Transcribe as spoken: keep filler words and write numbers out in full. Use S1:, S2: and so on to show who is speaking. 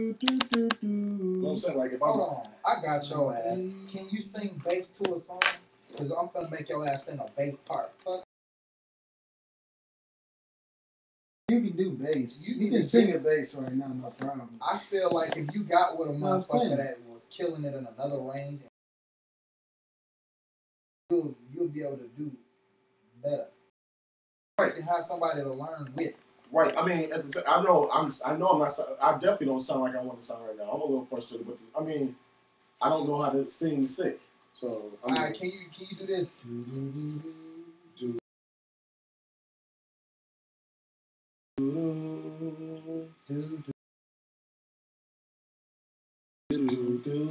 S1: know what I'm saying? Like if I'm,
S2: hold on, I got your ass. Can you sing bass to a song? Cause I'm finna make your ass sing a bass part. Fuck.
S3: You can do bass. You, you can sing a bass right now, no problem.
S2: I feel like if you got with a motherfucker that was killing it in another range, you'll, you'll be able to do better.
S1: Right.
S2: You can have somebody to learn with.
S1: Right. I mean, at the, I know I'm. I know I'm not. I definitely don't sound like I want to sound right now. I'm a little frustrated, but I mean, I don't know how to sing sick. So. I mean,
S2: all right. Can you can you do this? Do, do, do, do, do.